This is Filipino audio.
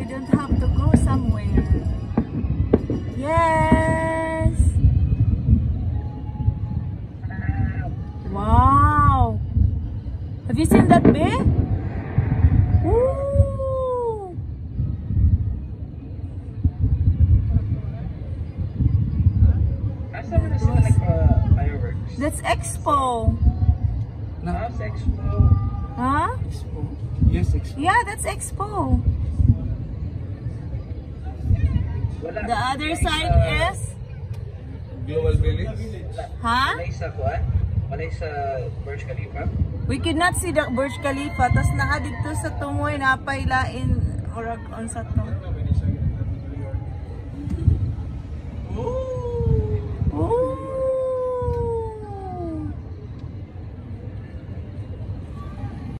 don't have to go somewhere. Yes! Wow! Have you seen that bay? Woo! That's Expo. No, that's Expo. Huh? Expo. Yes, Expo. Yeah, that's Expo. The other side is? Global Village. Huh? Malay sa Burj Khalifa. We could not see the Burj Khalifa. Tas naka dito sa tumoy napailain. Or on sa to.